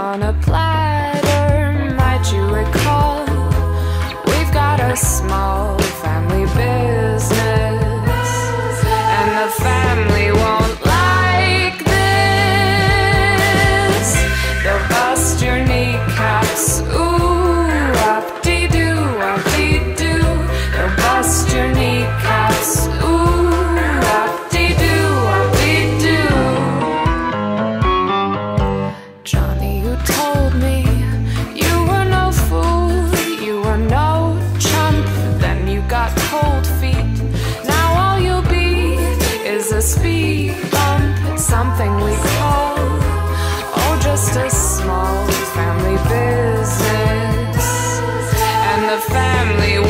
on a platter. Might you recall? We've got a small family business, and the family won't like this. They'll bust your kneecaps, ooh, up-dee-doo, up-dee-doo. They'll bust your kneecaps, ooh, up-dee-doo, up-dee-doo. Johnny, you told me you were no fool, you were no chump. Then you got cold feet. Now all you'll be is a speed bump. It's something we call, oh, just a small family business, and the family